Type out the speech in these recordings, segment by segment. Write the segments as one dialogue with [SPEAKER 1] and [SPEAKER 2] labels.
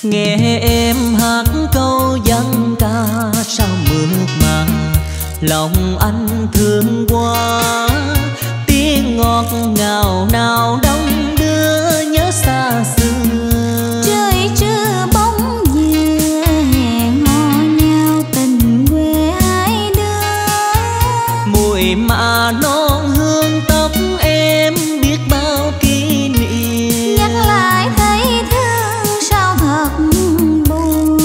[SPEAKER 1] Nghe em hát câu dân ca sao mượt mà, lòng anh thương quá. Tiếng ngọt ngào nào đông đưa nhớ xa xưa.
[SPEAKER 2] Trời trưa bóng dừa hẹn hò nhau tình quê hai đứa.
[SPEAKER 1] Mùi mà non hương tóc em biết bao kỷ niệm.
[SPEAKER 2] Nhắc lại thấy thương sao thật buồn.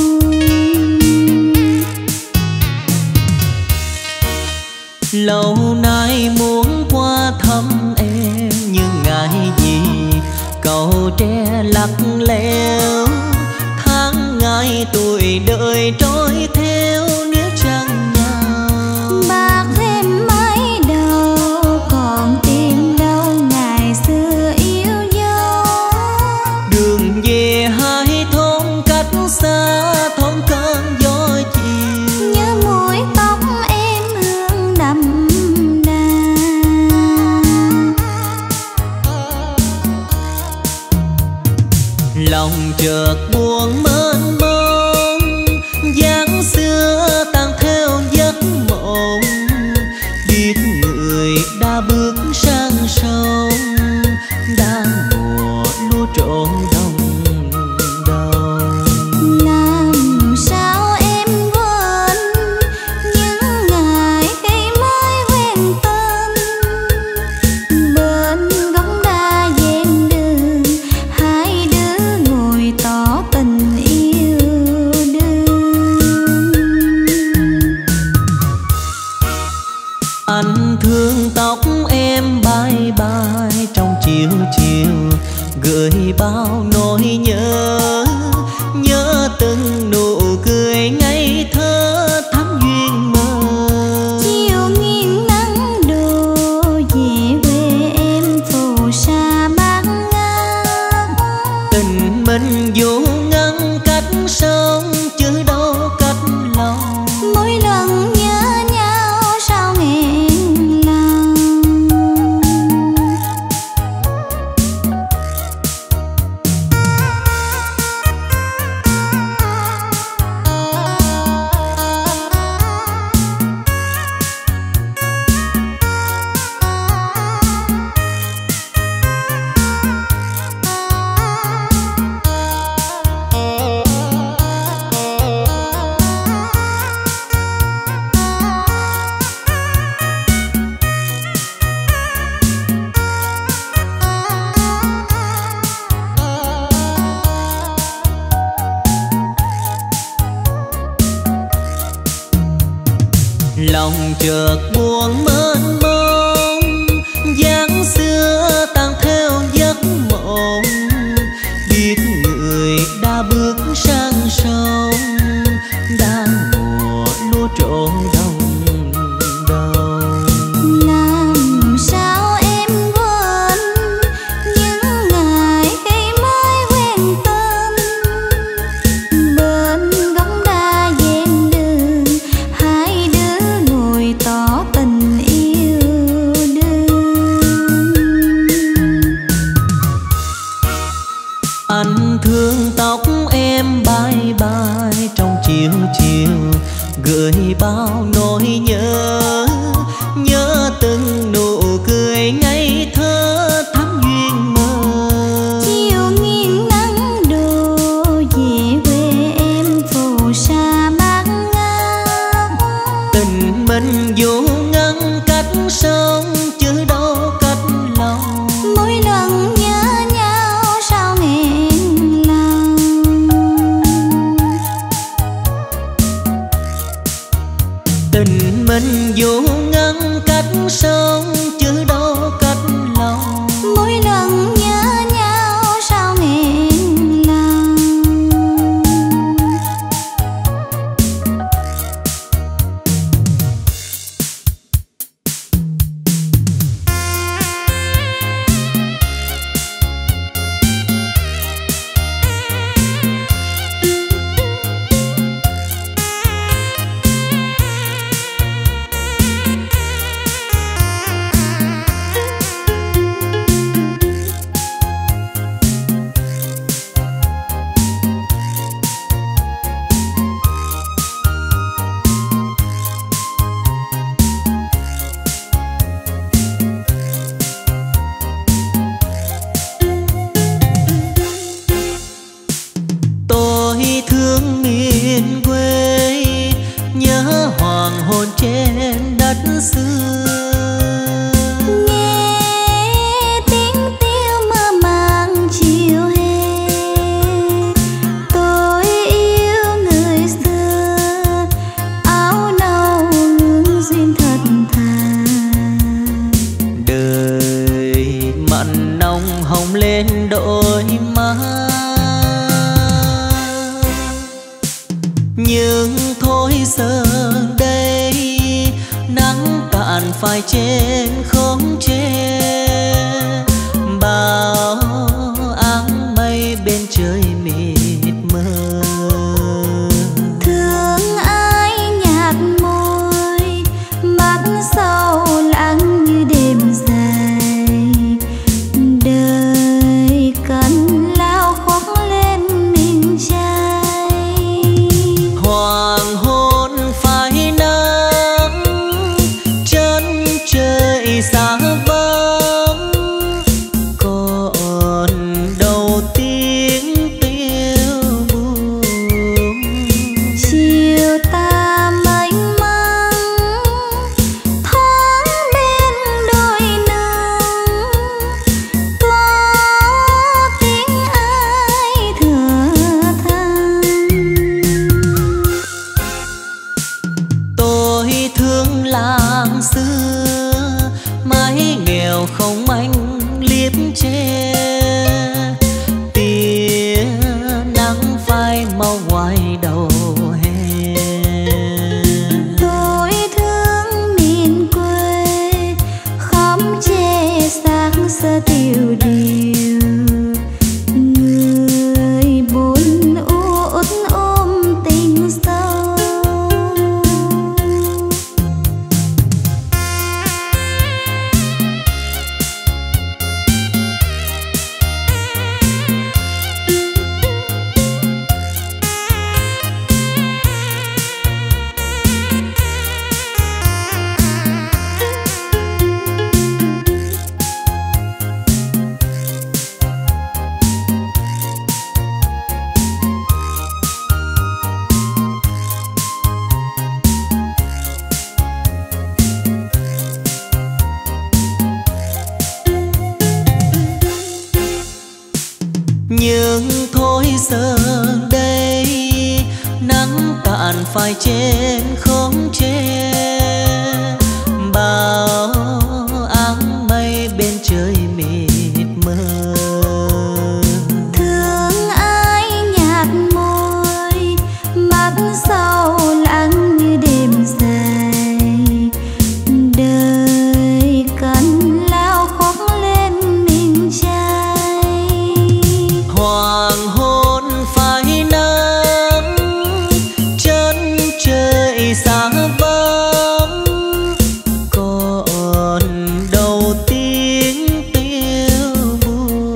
[SPEAKER 1] Lâu nay muốn qua thăm em nhưng ngại gì cầu tre lắc leo. Tháng ngày tuổi đời trôi theo nếu chẳng nhau.
[SPEAKER 2] Bạc thêm mấy đầu còn tìm đâu ngày xưa yêu dấu.
[SPEAKER 1] Đường về hai thôn cách xa thôn cơn gió chiều.
[SPEAKER 2] Nhớ mùi tóc em hương đậm đà.
[SPEAKER 1] Lòng chợt buồn mênh mông, dáng xưa tan theo giấc mộng. Biết người đã bước sang sông, đang mùa lúa trộn đồng đầu.
[SPEAKER 2] Làm sao em quên những ngày khi mới quen tên. Bên gốc đa ven đường hai đứa ngồi tỏ tình yêu đương.
[SPEAKER 1] Anh thương tóc em bay bay trong chiều chiều, gửi bao nỗi nhớ. Nhớ từng nụ cười ngây thơ thắm duyên mơ.
[SPEAKER 2] Chiều nghiêng nắng đổ về quê em phù sa bát ngát.
[SPEAKER 1] Tình mình dù ngăn cách sông chứ đâu cách lòng.
[SPEAKER 2] Mỗi lần nhớ nhau sao nghẹn lòng.
[SPEAKER 1] Lòng chợt buồn mênh mông, dáng xưa tan theo giấc mộng. Biết người đã bước sang sông, đang mùa lúa trộn đồng đầu.
[SPEAKER 2] Làm sao em quên những ngày khi mới quen tên. Bên gốc đa ven đường hai đứa ngồi tỏ
[SPEAKER 1] nồng hồng lên đôi má. Nhưng thôi giờ đây nắng cạn phai trên không che, bao áng mây bên trời mịt mờ.
[SPEAKER 2] Thương ai nhạt môi, mắt sâu lắng như đêm dài. Đời cần lao khoác lên mình trai.
[SPEAKER 1] Hoàng hôn phai nắng, chân trời xa vắng, còn đâu tiếng tiêu buồn.
[SPEAKER 2] Chiều ta mênh mang thoáng bên đôi nắng, có tiếng ai thở than.
[SPEAKER 1] Tôi thương làng xưa, mái nghèo không manh liếp che, tia nắng phai mau ngoài đầu hè.
[SPEAKER 2] Tôi thương miền quê, khóm tre xác xơ tiêu điều. Người buồn uất ôm tình sâu.
[SPEAKER 1] Nhưng thôi giờ đây nắng cạn phai trên không che, bao áng mây bên trời mịt mờ.
[SPEAKER 2] Thương ai nhạt môi, mắt sâu lắng như đêm dài. Đời cần lao khoác lên mình trai.
[SPEAKER 1] Hoàng hôn phai nắng, chân trời xa vắng, còn đâu tiếng tiêu buồn.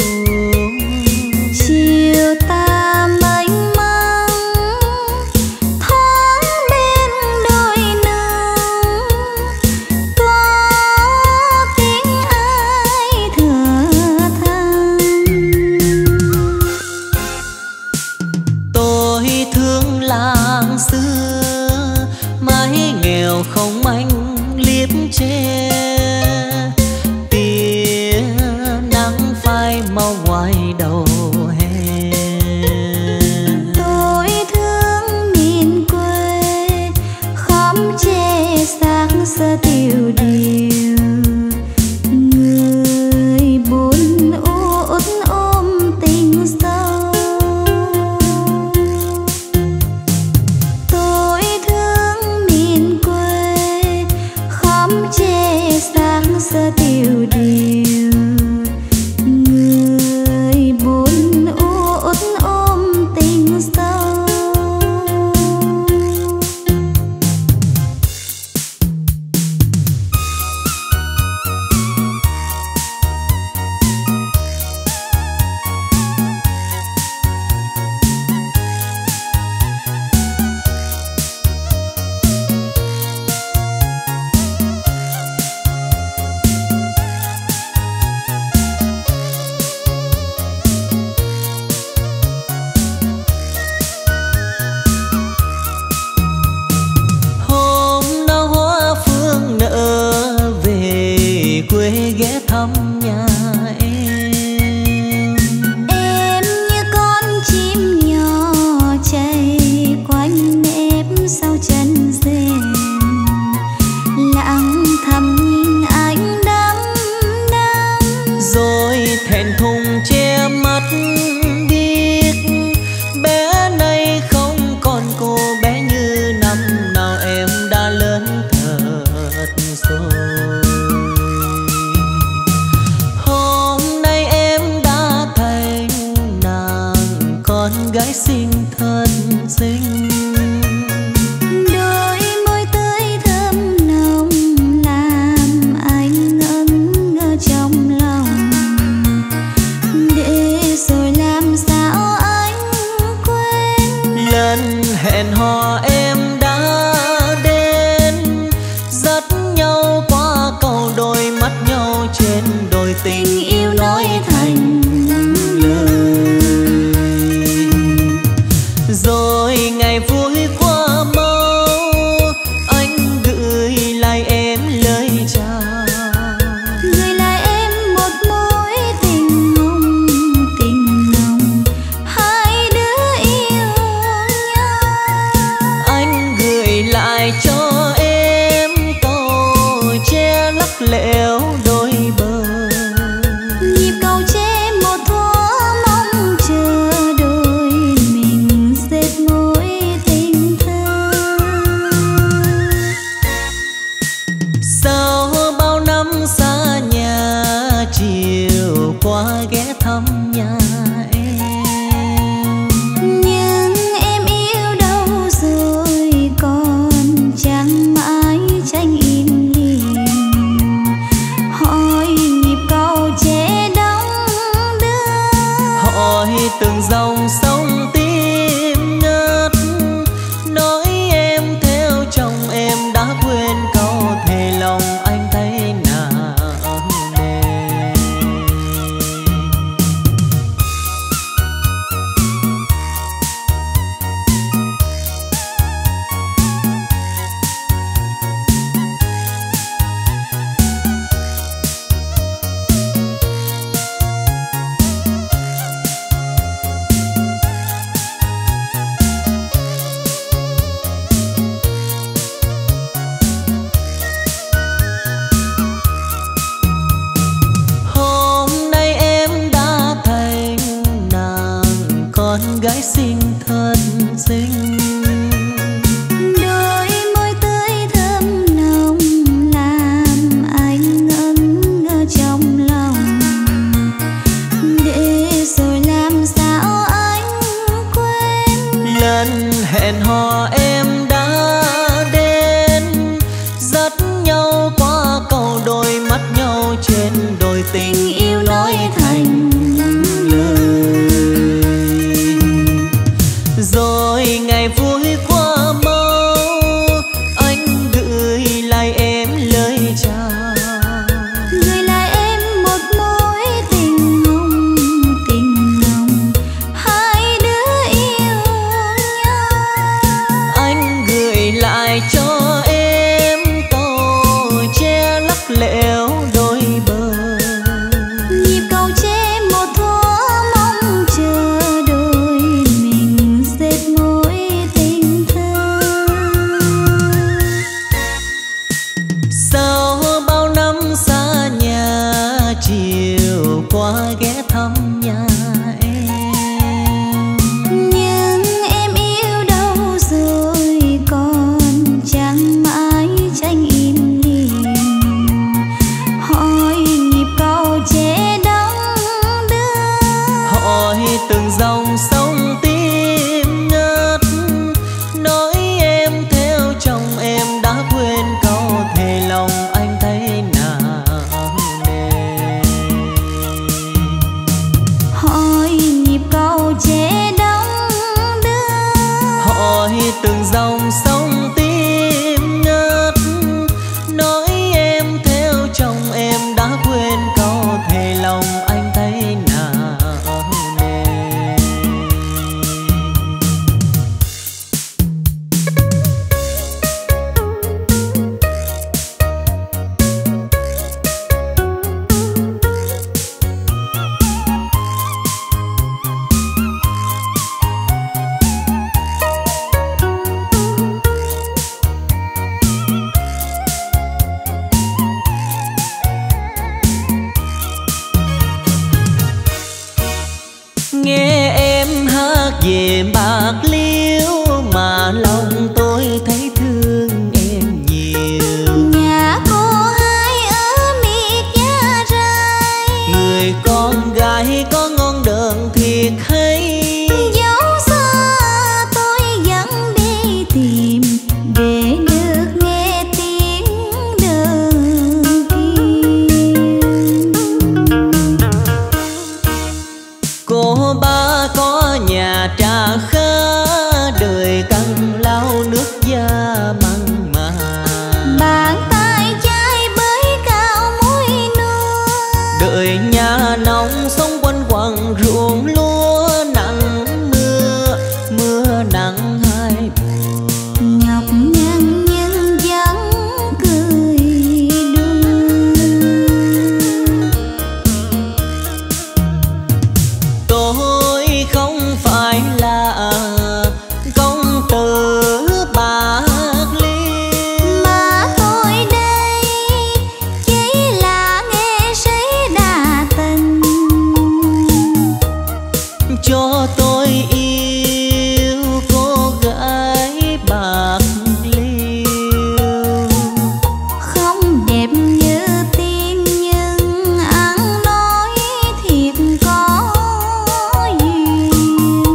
[SPEAKER 2] Chiều ta mênh mang thoáng bên đôi nắng, có tiếng ai thở than.
[SPEAKER 1] Tôi thương làng xưa, mái nghèo không manh liếp che, tia nắng phai mau ngoài đầu hè.
[SPEAKER 2] Tôi thương miền quê, khóm tre xác xơ tiêu điều. Người buồn uất ôm tình sâu. Tôi thương miền quê, khóm tre xác xơ tiêu điều. Người buồn uất ôm tình sâu.
[SPEAKER 1] xinh thật xinh.
[SPEAKER 2] Đôi môi tươi thơm nồng làm anh ngẩn ngơ trong lòng. Để rồi làm sao anh quên
[SPEAKER 1] Lần hẹn hò em đã đến, dắt nhau qua cầu đôi, mắt nhau trên đồi tình yêu nói thành lời. Rồi ngày vui qua mau, anh gửi lại em lời chào.
[SPEAKER 2] gửi lại em một mối tình nồng, hai đứa yêu nhau.
[SPEAKER 1] Anh gửi lại cho em câu che lắc lẻo đôi bờ.
[SPEAKER 2] Nhịp cầu tre một thuở mong chờ đôi mình dệt mối tình thơ.
[SPEAKER 1] Sau bao năm xa nhà, chiều qua ghé thăm nhà em.
[SPEAKER 2] Nhưng em yêu đâu rồi, còn chẳng mãi tranh im lìm. Hỏi nhịp cầu tre đong đưa,
[SPEAKER 1] Hỏi từng dòng sông tim ngất, nói em theo chồng em đã quên câu thề lòng anh thấy nặng nề. Hôm nay em đã thành nàng con gái xinh thật xinh.
[SPEAKER 2] đôi môi tươi thơm nồng làm anh ngẩn ngơ trong lòng. Để rồi làm sao anh quên
[SPEAKER 1] Lần hẹn hò em đã đến, dắt nhau qua cầu đôi, mắt nhau trên đồi tình yêu nói thành lời. Rồi ngày vui qua mau, anh gửi lại em lời chào.
[SPEAKER 2] gửi lại em một mối tình nồng, hai đứa yêu nhau.
[SPEAKER 1] Anh gửi lại cho em câu che lắc lẻo đôi bờ.
[SPEAKER 2] Nhịp cầu tre một thuở mong chờ đôi mình dệt mối tình thơ.
[SPEAKER 1] Sau bao năm xa nhà, chiều qua ghé thăm nhà em.
[SPEAKER 2] Nhưng em yêu đâu rồi, còn chẳng mãi tranh im lìm. Hỏi nhịp cầu tre đong đưa,
[SPEAKER 1] Hỏi từng dòng sông tim ngất, nói em theo chồng em đã quên câu thề lòng anh thấy nặng nề.
[SPEAKER 2] hỏi nhịp cầu tre đong đưa,
[SPEAKER 1] Hỏi từng dòng sông tim ngất, nói em theo chồng em đã quên câu thề lòng anh thấy nặng nề. Nghe em hát về Bạc Liêu mà lòng tôi thấy thương em nhiều.
[SPEAKER 2] nhà cô hai ở miệt Gia Rai,
[SPEAKER 1] Người con gái có ngon đờn thiệt hay,
[SPEAKER 2] dấu son
[SPEAKER 1] Đời nhà nông sống quanh quẩn ruộng lúa nắng mưa, mưa nắng hai mùa.
[SPEAKER 2] Nhọc nhằn nhân dân cười đùa.
[SPEAKER 1] Tôi không phải là công tử Bạc Liêu,
[SPEAKER 2] mà tôi đây chỉ là nghệ sĩ đa tình.
[SPEAKER 1] cho tôi yêu cô gái Bạc Liêu.
[SPEAKER 2] Không đẹp như tiên nhưng ăn nói thiệt có duyên.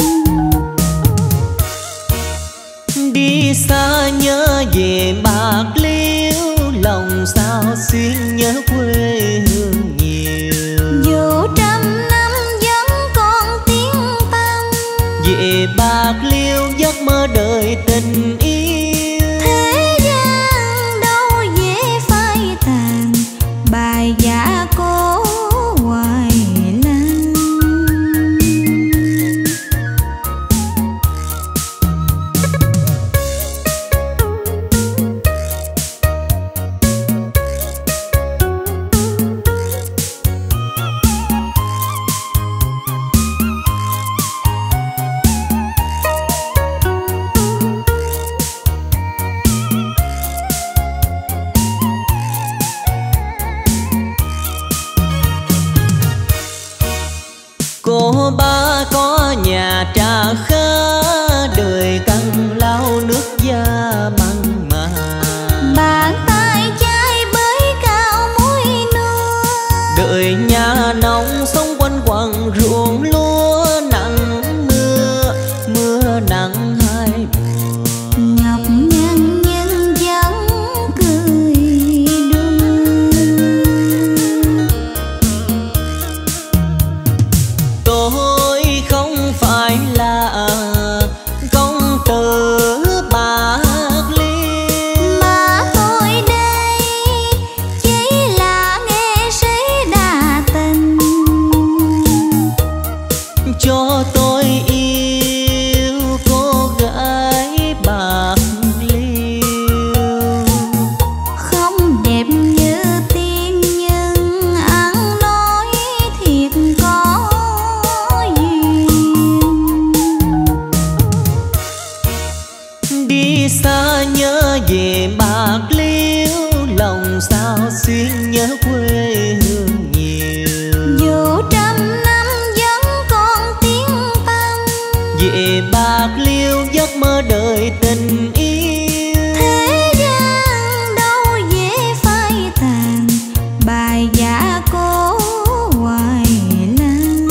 [SPEAKER 1] Đi xa nhớ về Bạc Liêu, lòng sao xuyên nhớ quê hương nhiều.
[SPEAKER 2] Dù trăm năm vẫn còn tiếng tăm,
[SPEAKER 1] Về Bạc Liêu giấc mơ đời tình yêu.
[SPEAKER 2] thế gian đâu dễ phai tàn, bài dạ cố hoài lan.
[SPEAKER 1] Cô ba có nhà trà khá, đời căng lao nước da mặn mà.
[SPEAKER 2] Bàn tay chai bới cao muối nua,
[SPEAKER 1] Đời nhà nông sống quanh quẩn ruộng lúa nắng mưa, mưa nắng hai mùa.
[SPEAKER 2] nhọc nhằn nhân dân cười đùa.
[SPEAKER 1] Tôi không phải là công tử Bạc Liêu,
[SPEAKER 2] Mà tôi đây chỉ là nghệ sĩ đa tình.
[SPEAKER 1] cho tôi yêu cô gái Bạc Liêu.
[SPEAKER 2] Không đẹp như tiên nhưng ăn nói thiệt có duyên.
[SPEAKER 1] Đi xa nhớ về Bạc Liêu, lòng sao xuyên nhớ quê hương nhiều.
[SPEAKER 2] Dù trăm năm vẫn còn tiếng tăm,
[SPEAKER 1] Về Bạc Liêu giấc mơ đời tình yêu.
[SPEAKER 2] thế gian đâu dễ phai tàn, bài dạ cố hoài lan.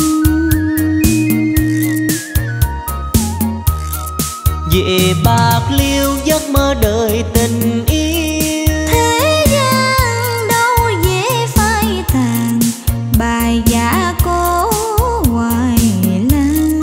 [SPEAKER 1] Về Bạc Liêu giấc mơ đời tình yêu.
[SPEAKER 2] Thế gian đâu dễ phai tàn, bài dạ cố hoài lan.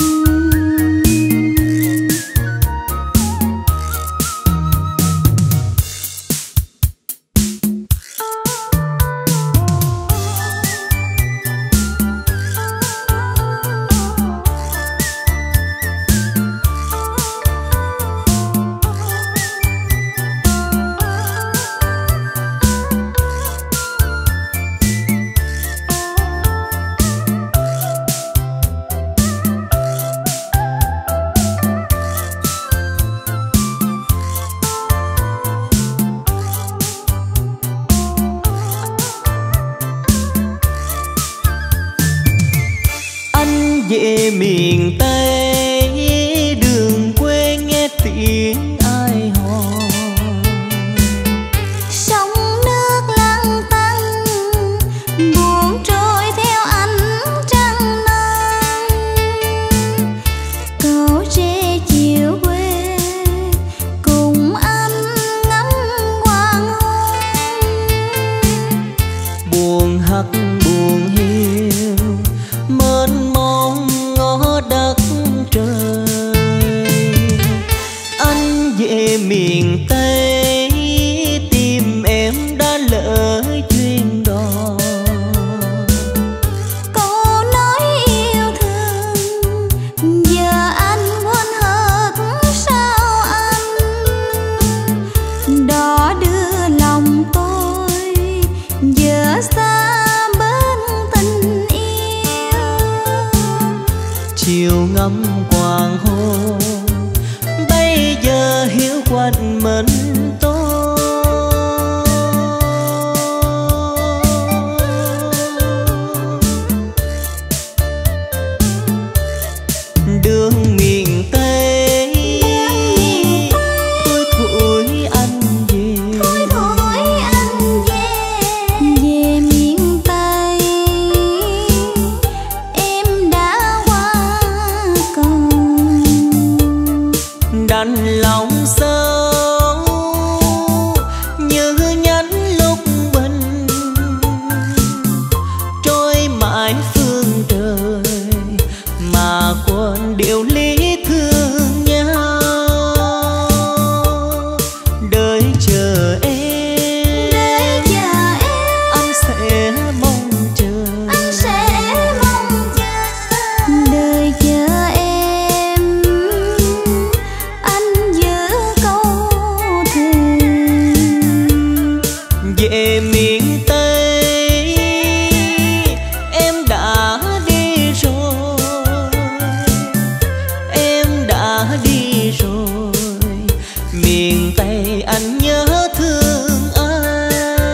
[SPEAKER 1] Anh về miền Tây, đường quê nghe tiếng ai hò.
[SPEAKER 2] Sông nước lăn tăn buồn trôi theo ánh trăng non. Cầu tre chiều quê cùng anh ngắm hoàng hôn.
[SPEAKER 1] Buồn hắt buồn hiu mênh mông ngõ đất trời. Anh về miền Tây tìm em đã lỡ duyên đò. ngắm hoàng hôn. Bây giờ hiểu quanh mình tôi, đường miền Tây thôi thổi anh về,
[SPEAKER 2] về miền Tây em đã qua cầu,
[SPEAKER 1] đành lòng sâu như nhánh lúc bình, trôi mãi phương trời mà quên điều lý thương nhau. Đợi chờ em, anh sẽ mong chờ,
[SPEAKER 2] đợi chờ em, anh giữ câu thề.
[SPEAKER 1] về miền Tây em đã đi rồi, em đã đi rồi, miền Tây anh nhớ thương ai.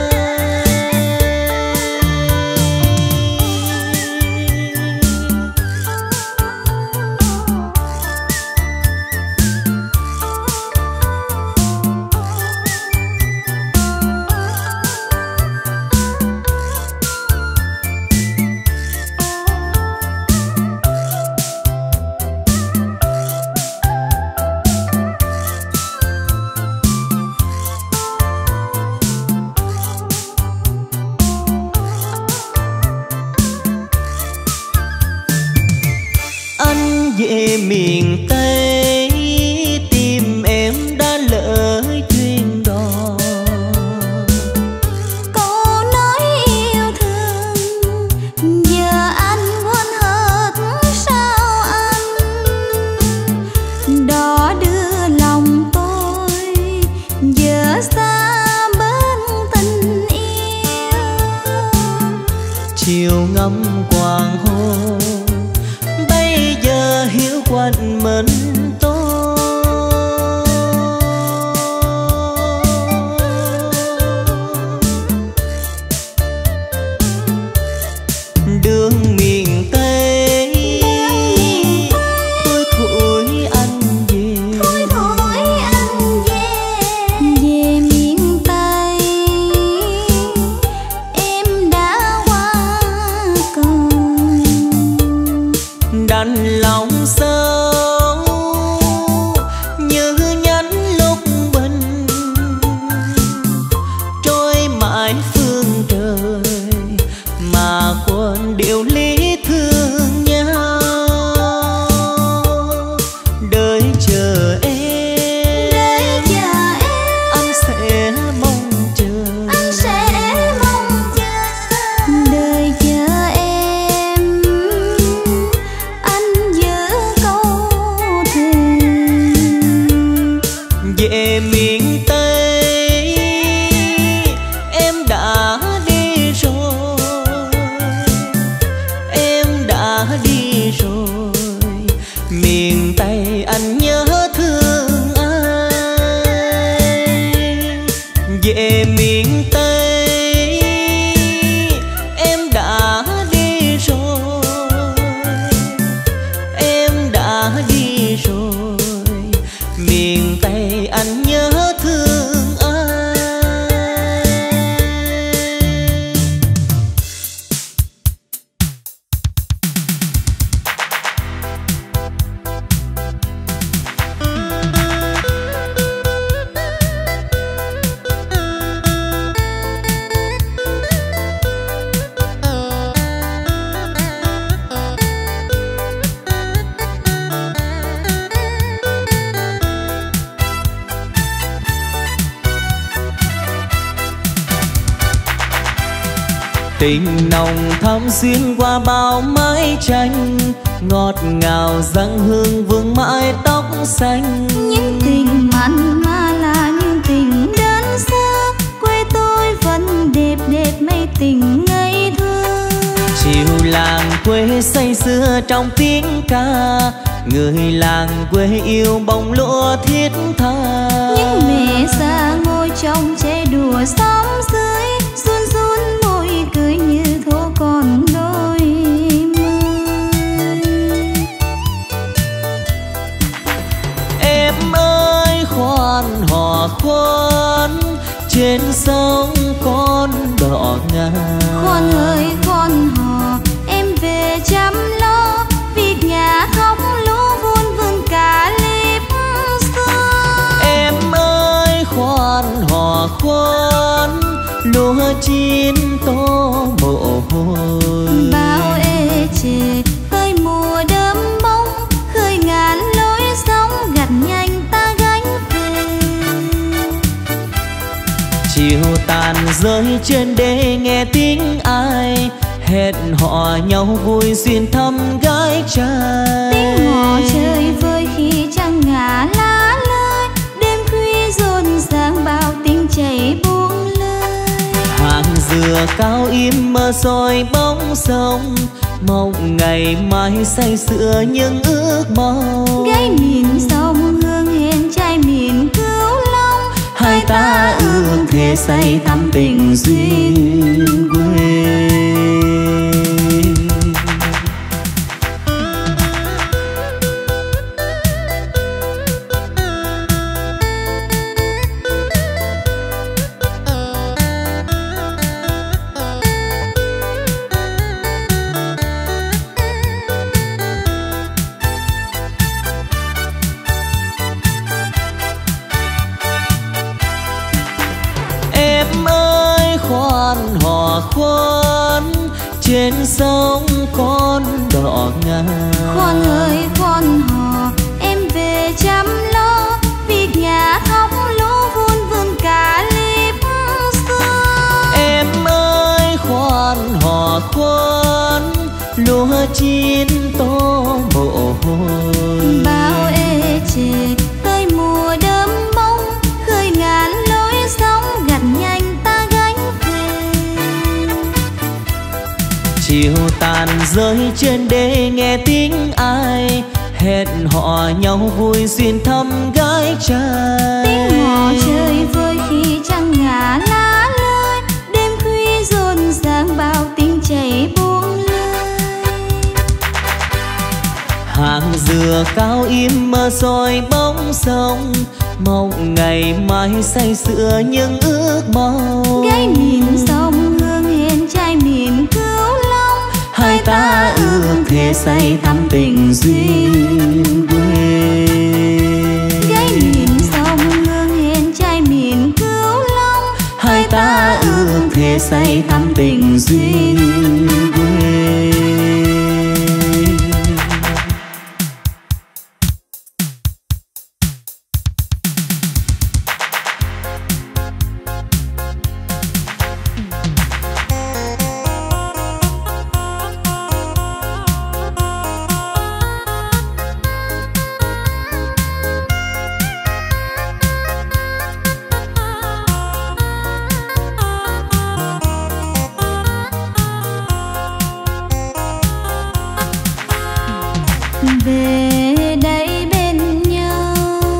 [SPEAKER 1] Anh về miền Tây tìm em đã lỡ duyên đò,
[SPEAKER 2] Câu nói yêu thương giờ anh quên hết sao anh, đò đưa lòng tôi giờ xa bên tình yêu.
[SPEAKER 1] chiều ngắm hoàng hôn. Bây giờ hiểu quanh mình tôi, đường miền Tây thôi thổi anh về,
[SPEAKER 2] về miền Tây em đã qua cầu,
[SPEAKER 1] đành lòng sâu như nhánh lúc bình, trôi mãi phương trời mà quên điều lý thương nhau. Đợi chờ em, anh sẽ mong chờ,
[SPEAKER 2] đợi chờ em, anh giữ câu thề.
[SPEAKER 1] về miền Tây em đã đi rồi, em đã đi rồi, miền Tây anh nhớ thương ai. Về miền Tây em đã đi rồi, em đã đi rồi, miền Tây anh nhớ thương ai. Tình nồng thắm xuyên qua bao mái tranh, ngọt ngào dâng hương vương mãi tóc xanh.
[SPEAKER 2] Những tình mặn mà là những tình đơn sơ, quê tôi vẫn đẹp đẹp mây tình ngây thơ.
[SPEAKER 1] Chiều làng quê say sưa trong tiếng ca, người làng quê yêu bông lúa thiết tha.
[SPEAKER 2] Những mẹ già ngồi trong che đùa xóm dưới, run run môi cười như thố còn đôi mươi.
[SPEAKER 1] Em ơi khoan hò khoan, trên sông con đò ngang.
[SPEAKER 2] Khoan ơi khoan hò, em về chăm lo việc nhà khóc lũ vun vườn cả liếp xưa.
[SPEAKER 1] Em ơi khoan hò khoan, lúa chín tô mồ hôi.
[SPEAKER 2] Bao ê chề khơi mùa đơm bông, khơi ngàn lối sóng gặt nhanh ta gánh về.
[SPEAKER 1] Chiều tàn rơi trên đê nghe tiếng ai, hẹn hò nhau vui duyên thăm gái trai.
[SPEAKER 2] Tiếng hò chơi vơi khi trăng ngả lá lơi, đêm khuya rộn ràng bao tiếng chảy buông lơi.
[SPEAKER 1] Hàng dừa cao im mơ soi bóng sông, mong ngày mai say sưa những ước mong.
[SPEAKER 2] Gái miền sông hương hẹn trai miền Cửu Long,
[SPEAKER 1] hai ta ước thề say thắm tình duyên quê. Khoan trên sông con đò ngang.
[SPEAKER 2] Khoan ơi khoan hò, em về chăm lo việc nhà khóc lũ vun vườn cả liếp xưa.
[SPEAKER 1] Em ơi khoan hò khoan, lúa chín tô mồ hôi.
[SPEAKER 2] Bao ê chề khơi mùa đơm bông, khơi ngàn lối sóng gặt nhanh ta gánh về.
[SPEAKER 1] Chiều tàn rơi trên đê nghe tiếng ai, hẹn hò nhau vui duyên thăm gái trai.
[SPEAKER 2] Tiếng hò chơi vơi khi trăng ngả lá lơi, đêm khuya rộn ràng bao tiếng chảy buông lơi.
[SPEAKER 1] Hàng dừa cao im mơ soi bóng sông, mong ngày mai say sưa những ước mong.
[SPEAKER 2] Gái miền sông hương hẹn trai miền Cửu Long,
[SPEAKER 1] hai ta ước thề say thắm tình duyên quê.
[SPEAKER 2] Gái miền sông hương hẹn trai miền Cửu Long,
[SPEAKER 1] hai ta ước thề say thắm tình duyên quê.
[SPEAKER 2] Về đây bên nhau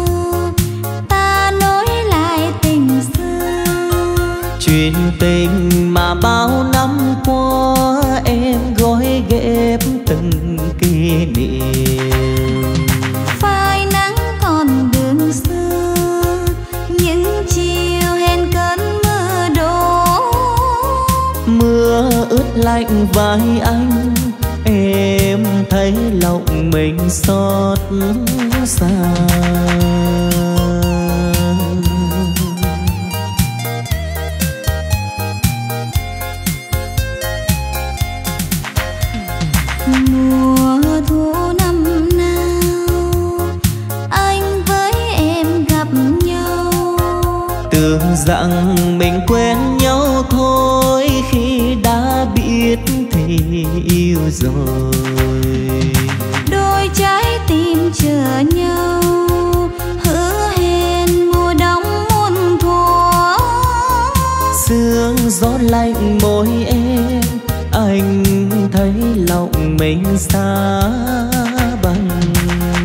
[SPEAKER 2] ta nối lại tình xưa,
[SPEAKER 1] Chuyện tình mà bao năm qua em gói ghép từng kỷ niệm.
[SPEAKER 2] phai nắng còn đường xưa, những chiều hẹn cơn mưa đổ.
[SPEAKER 1] Mưa ướt lạnh vai anh, em thấy lòng mình xót xa.
[SPEAKER 2] Mùa thu năm nào anh với em gặp nhau,
[SPEAKER 1] Tưởng rằng mình quen nhau thôi, khi đã biết thì yêu rồi.
[SPEAKER 2] đôi trái tim chờ nhau, hứa hẹn mùa đông muôn thuở.
[SPEAKER 1] Sương gió lạnh môi em, anh thấy lòng mình xa băng.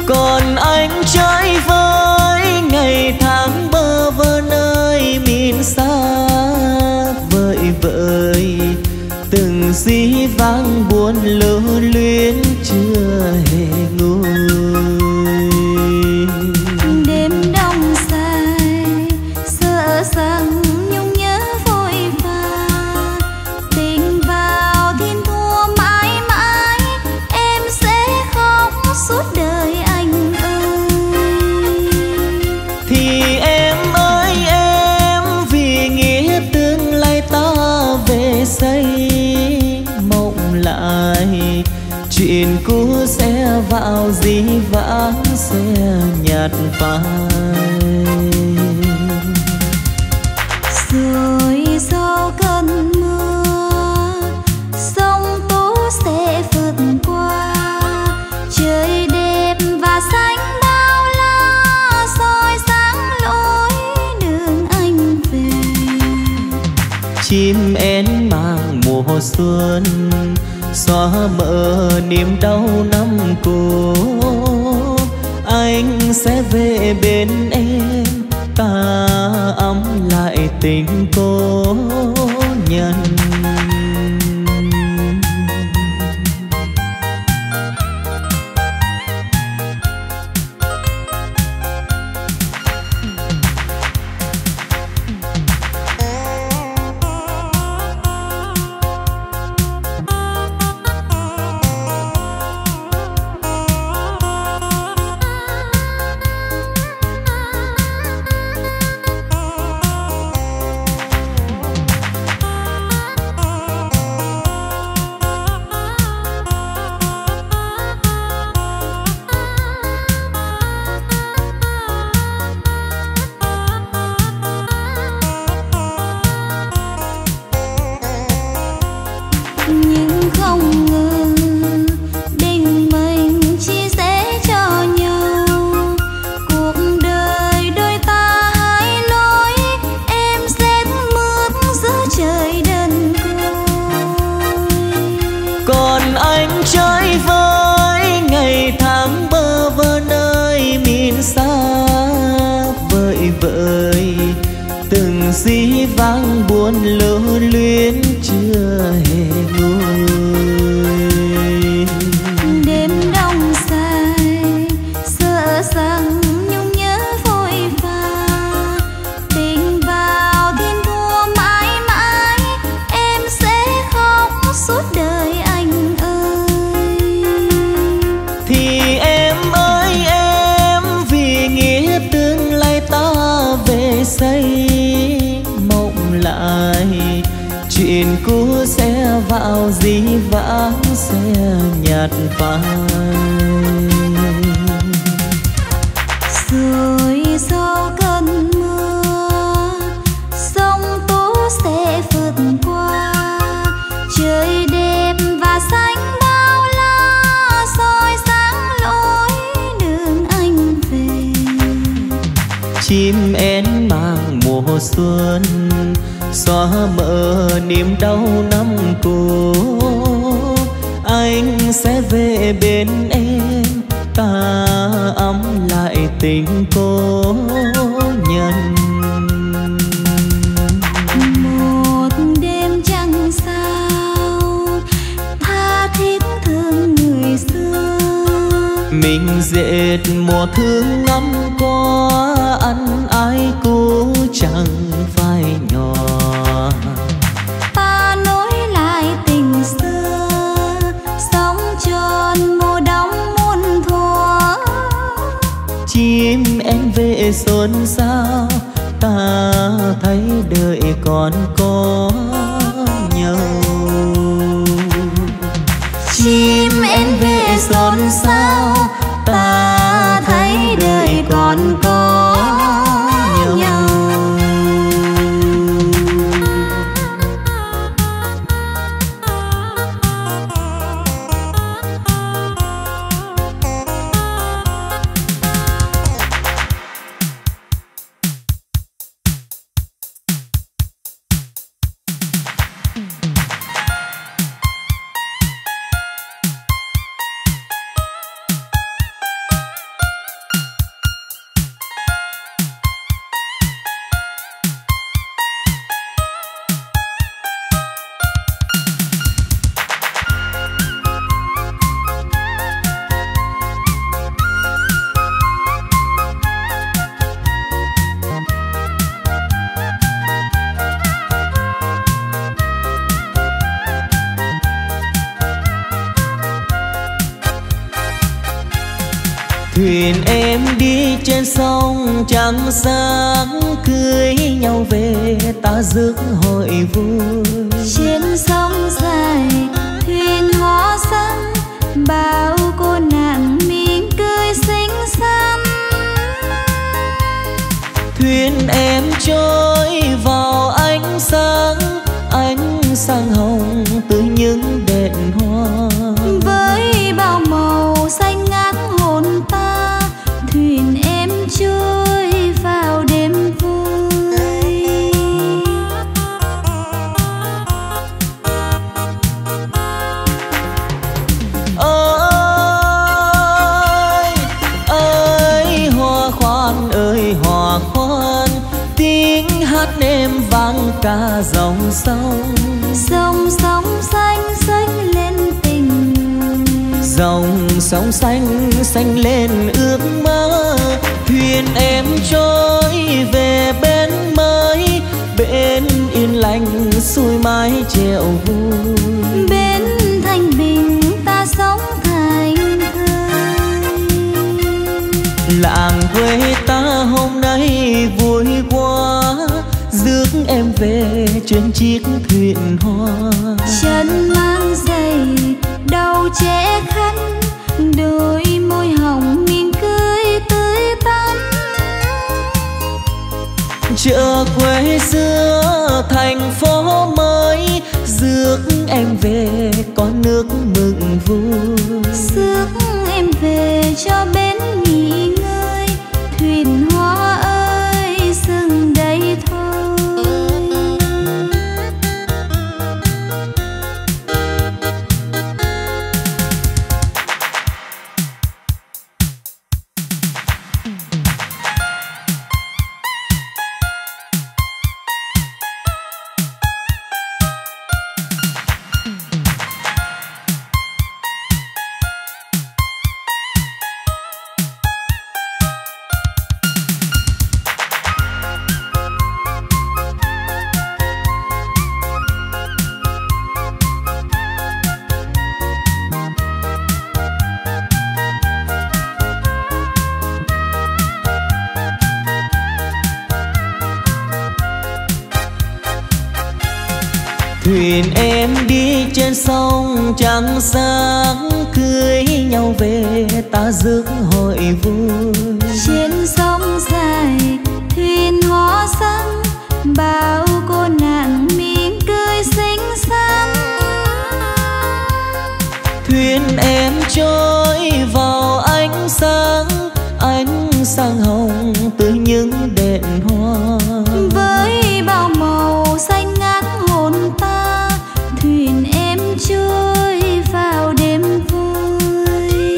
[SPEAKER 1] Còn anh trái với ngày tháng bơ vơ nơi miền xa vời vợi, từng dĩ vang buồn lưu luyến chưa hề nguôi.
[SPEAKER 2] Đêm đông dài sợ rằng nhung nhớ vội vã, tình vào thiên thua mãi mãi, em sẽ khóc suốt đời anh ơi.
[SPEAKER 1] Thì em ơi em, vì nghĩa tương lai ta về xây mộng lại, chuyện cũ sẽ vào dĩ vãng sẽ nhạt phai.
[SPEAKER 2] Rồi sau cơn mưa sông tố sẽ vượt qua, trời đẹp và xanh bao la soi sáng lối đường anh về.
[SPEAKER 1] Chim én mang mùa xuân xóa mờ niềm đau năm cũ, anh sẽ về bên em ta ấm lại tình cố nhân.
[SPEAKER 2] Nhưng không ngờ định mệnh chia sẻ cho nhau, cuộc đời đôi ta hai lối, em sẽ bước giữa trời đơn côi.
[SPEAKER 1] Còn anh trái với ngày tháng bơ vơ nơi miền xa vời vợi, từng dĩ vang buồn lưu luyến chưa hề nguôi.
[SPEAKER 2] Đêm đông dài sợ rằng nhung nhớ vội vã, tình vào thiên thua mãi mãi, em sẽ khóc suốt đời anh ơi.
[SPEAKER 1] Thì em ơi em, vì nghĩa tương lai ta về xây mộng lại, chuyện cũ sẽ vào dĩ vãng sẽ nhạt phai.
[SPEAKER 2] Rồi sau cơn mưa sông tố sẽ vượt qua, trời đẹp và xanh bao la soi sáng lối đường anh về.
[SPEAKER 1] Chim én mang mùa xuân xóa mờ niềm đau năm cũ, anh sẽ về bên em ta ấm lại tình cố nhân.
[SPEAKER 2] Một đêm trăng sao tha thiết thương người xưa,
[SPEAKER 1] mình dệt mùa thương năm qua, ăn ai cũ chẳng phai nhỏ.
[SPEAKER 2] Ta nối lại tình xưa, sống tròn mùa đông muôn thuở.
[SPEAKER 1] Chim én về xôn xao, ta thấy đời còn có nhau. Chim én về xôn xao, ta thấy đời còn có nhau. Thuyền em đi trên sông trắng sáng, cưới nhau về ta rước hội vui.
[SPEAKER 2] Trên sông dài thuyền hoa xanh, bao cô nàng mỉm cười xinh xắn.
[SPEAKER 1] Thuyền em trôi vào ánh sáng hồng từ những đèn hoa.
[SPEAKER 2] Với bao màu xanh ngát hồn ta, thuyền em trôi vào đêm vui.
[SPEAKER 1] Ơi hoa khoan ơi hoa khoan, tiếng hát em vang cả dòng sông.
[SPEAKER 2] Dòng sông xanh xanh lên tình người,
[SPEAKER 1] dòng sông xanh xanh lên ước mơ. Thuyền em trôi về bên mới, bên yên lành xuôi mái chèo vui.
[SPEAKER 2] bên thanh bình ta sống thành thơi.
[SPEAKER 1] Làng quê ta hôm nay vui quá, rước em về trên chiếc thuyền hoa.
[SPEAKER 2] Chân mang giày đầu che khăn, đôi môi hồng mỉm cười tươi tắn.
[SPEAKER 1] Chợ quê xưa thành phố mới, rước em về có nước mừng vui.
[SPEAKER 2] Rước em về cho bên nghỉ ngơi, thuyền hoa ơi dừng đây thôi.
[SPEAKER 1] Thuyền em đi trên sông trắng sáng, cưới nhau về ta rước hội vui.
[SPEAKER 2] Trên sông dài thuyền hoa xanh, bao cô nàng mỉm cười xinh xắn.
[SPEAKER 1] Thuyền em trôi vào ánh sáng hồng từ những đèn hoa.
[SPEAKER 2] Với bao màu xanh ngát hồn ta, thuyền em trôi vào đêm vui.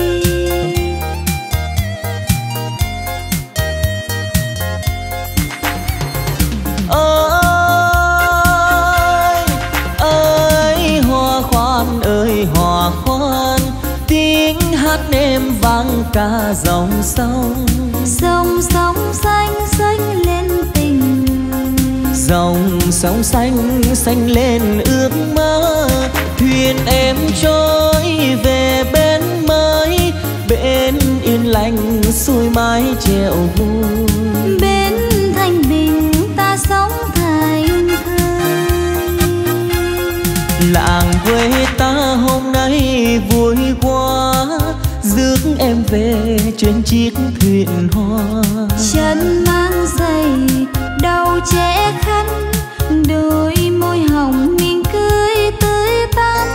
[SPEAKER 1] Ơi hoa khoan ơi hoa khoan, tiếng hát em vang cả dòng sông.
[SPEAKER 2] Dòng sông xanh xanh lên tình người,
[SPEAKER 1] dòng sông xanh xanh lên ước mơ. Thuyền em trôi về bên mới, bên yên lành xuôi mái chèo vui.
[SPEAKER 2] bên thanh bình ta sống thành thơi.
[SPEAKER 1] Làng quê ta hôm nay vui quá, rước em về trên chiếc thuyền hoa.
[SPEAKER 2] Chân mang giày đầu che khăn, đôi môi hồng mỉm cười tươi tắn.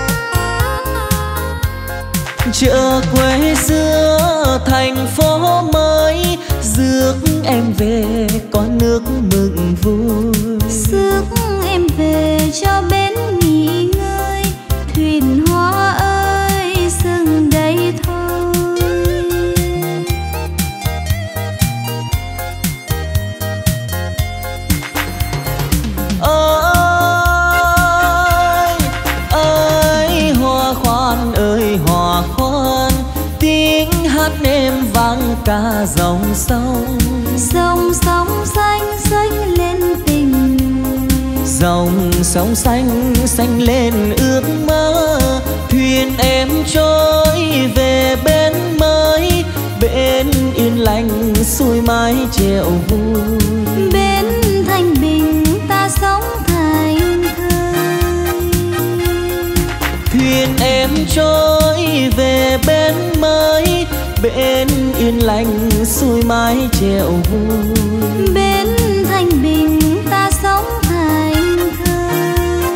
[SPEAKER 1] Chợ quê xưa thành phố mới, rước em về có nước mừng vui.
[SPEAKER 2] Rước em về cho bên nghỉ ngơi, thuyền hoa ơi dừng đây thôi.
[SPEAKER 1] Ơi hoa khoan ơi hoa khoan, tiếng hát em vang cả dòng sông.
[SPEAKER 2] Dòng sông xanh xanh lên tình người,
[SPEAKER 1] dòng sông xanh xanh lên ước mơ. Thuyền em trôi về bên mới, bên yên lành xuôi mái chèo vui.
[SPEAKER 2] Bên thanh bình ta sống thành thơi.
[SPEAKER 1] Thuyền em trôi về bên mới, bên yên lành xuôi mái chèo vui.
[SPEAKER 2] Bên thanh bình ta sống thành thơi.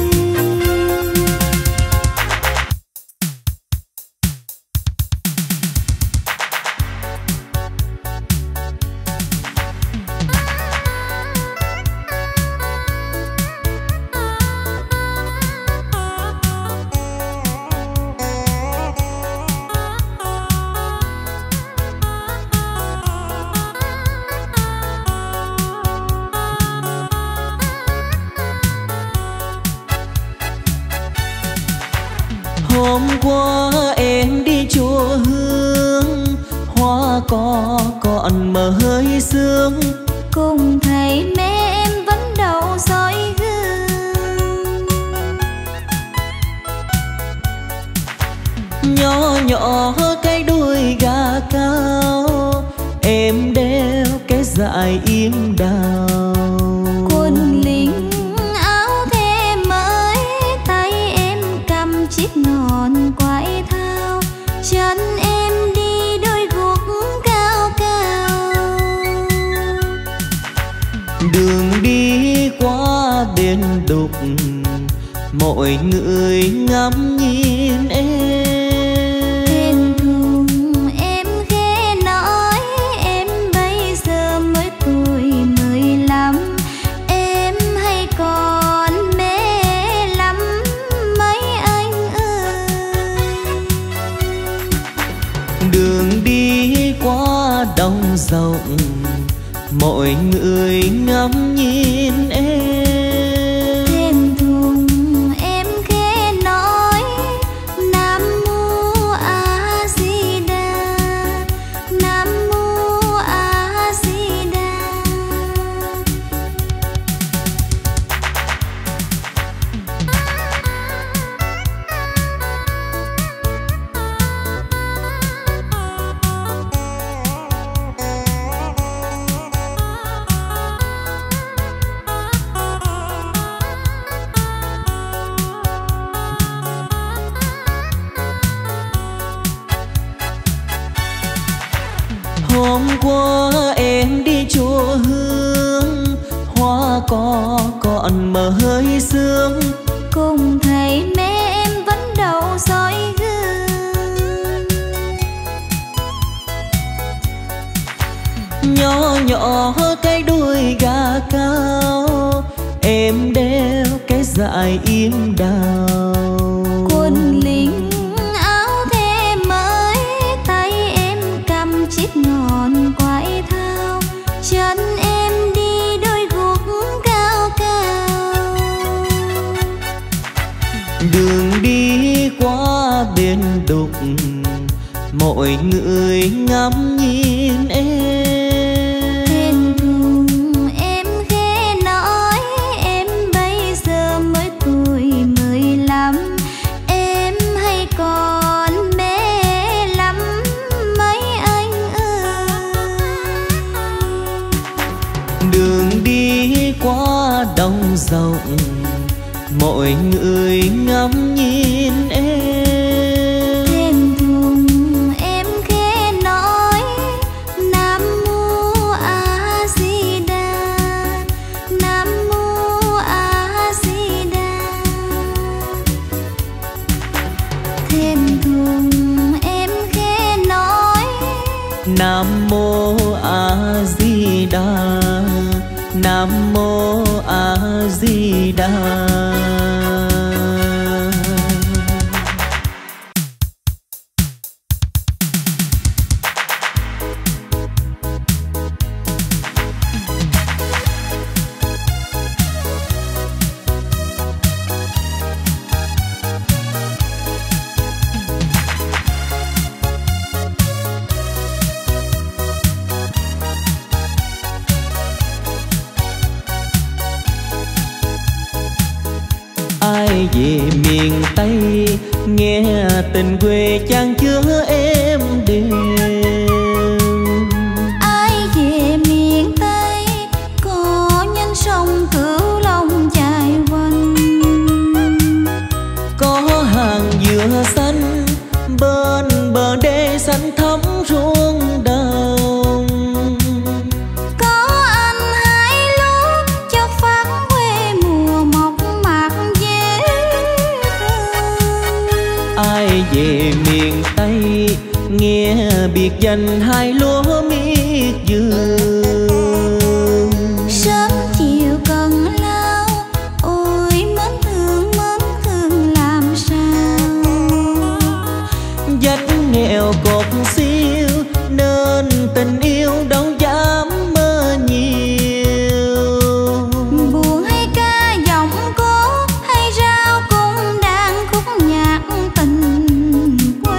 [SPEAKER 1] Hôm qua em đi chùa Hương, hoa cỏ còn mờ hơi sương.
[SPEAKER 2] Cùng thầy mẹ em vẫn đầu soi gương.
[SPEAKER 1] Nhỏ nhỏ cái đuôi gà cao, em đeo cái dải im đào.
[SPEAKER 2] Quân lính áo thề mới, tay em cầm chiếc nón quải thao. Chân em đi đôi guốc cao cao.
[SPEAKER 1] Đường đi qua bên đục, mọi người ngắm nhìn em.
[SPEAKER 2] Thềm thùng em khẽ nói, em bây giờ mới tuổi 15. Em hay còn mê lắm mấy anh ơi.
[SPEAKER 1] Đường đi qua đồng rộng, mọi người ngắm nhìn em.
[SPEAKER 2] Thềm thùng em khẽ nói, Nam Mô A Di Đà, Nam Mô A Di Đà.
[SPEAKER 1] Hôm qua em đi chùa Hương, hoa cỏ còn mờ hơi sương.
[SPEAKER 2] Cùng thầy mẹ em vẫn đầu soi gương.
[SPEAKER 1] Nhỏ nhỏ cái đuôi gà cao, em đeo cái dải im đào.
[SPEAKER 2] Quân lính áo thề mới, tay em cầm chiếc nón quải thao. Chân em đi đôi guốc cao cao.
[SPEAKER 1] Đường đi qua bên đục, mọi người ngắm nhìn em.
[SPEAKER 2] Thềm thùng em khẽ nói, em bây giờ mới tuổi 15. Em hay còn mê lắm mấy anh ơi.
[SPEAKER 1] Đường đi qua đồng rộng, mọi người ngắm nhìn em.
[SPEAKER 2] Thềm thùng em khẽ nói, Nam Mô A Di Đà, Nam Mô A Di Đà. Thềm thùng em khẽ nói,
[SPEAKER 1] Nam Mô A Di Đà, Nam Mô A Di Đà. Ai về miền Tây nghe tình quê chan chứa em đềm. dành hai lúa miệt vườn.
[SPEAKER 2] Sớm chiều cần lao, ôi mến thương làm sao.
[SPEAKER 1] Vách nghèo cột siêu nên tình yêu đâu dám mơ nhiều.
[SPEAKER 2] Buồn hay ca giọng cố hay rao cũng đang khúc nhạc tình quê.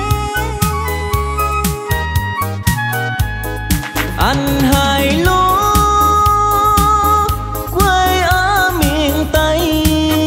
[SPEAKER 1] Anh hai lúa quê ở miền Tây,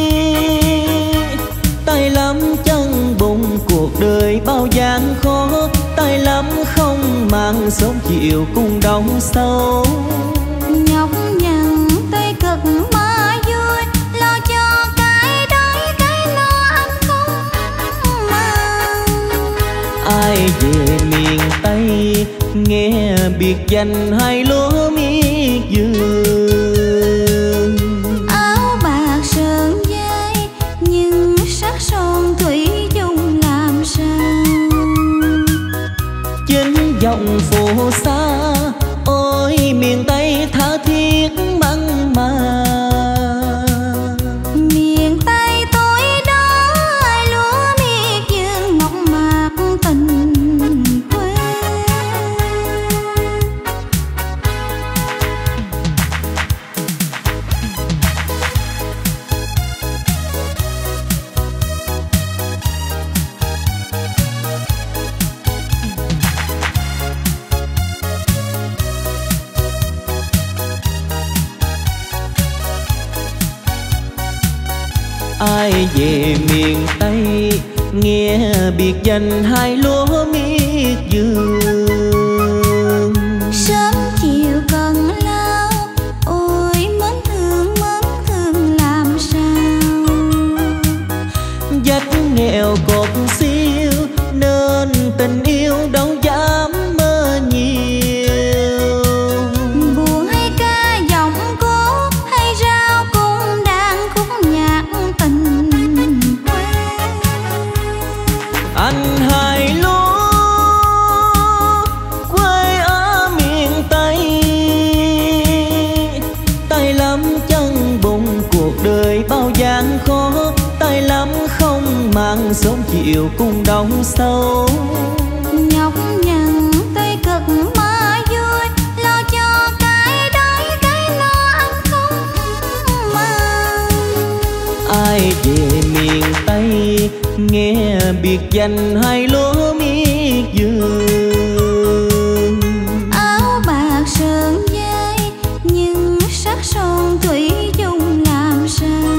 [SPEAKER 1] tay lắm chân bụng cuộc đời bao gian khó, tay lắm không mang sớm chiều cùng đông sâu.
[SPEAKER 2] Nhọc nhằn tay cực mà vui, lo cho cái đói cái no anh không màng.
[SPEAKER 1] Ai về miền Tây nghe biệt danh hai lúa miệt vườn.
[SPEAKER 2] Áo bạc sơn dây nhưng sắc son thủy chung làm sao.
[SPEAKER 1] Chính dòng phù sa ôi miền Tây tha thiết mặn mà.
[SPEAKER 2] Miền Tây tối đó ai lúa miệt vườn mộc mạc tình quê.
[SPEAKER 1] Ai về miền Tây nghe biệt danh hai lúa miệt vườn.
[SPEAKER 2] Sớm chiều cần lao, ôi mến thương làm sao.
[SPEAKER 1] Vách nghèo cột siêu nên tình yêu đâu dám mơ nhiều.
[SPEAKER 2] Buồn hay ca giọng cố hay rao cũng đang khúc nhạc tình quê.
[SPEAKER 1] Anh hai lúa quê ở miền Tây, tay lắm chân bụng cuộc đời bao gian khó, tay lắm không mang sớm chiều cùng đông sâu.
[SPEAKER 2] Nhọc nhằn tay cực mà vui, lo cho cái đói cái no anh không màng.
[SPEAKER 1] Ai về miền Tây nghe biệt danh hai lúa miệt vườn.
[SPEAKER 2] Áo bạc sơn dây nhưng sắc son thủy chung làm sao.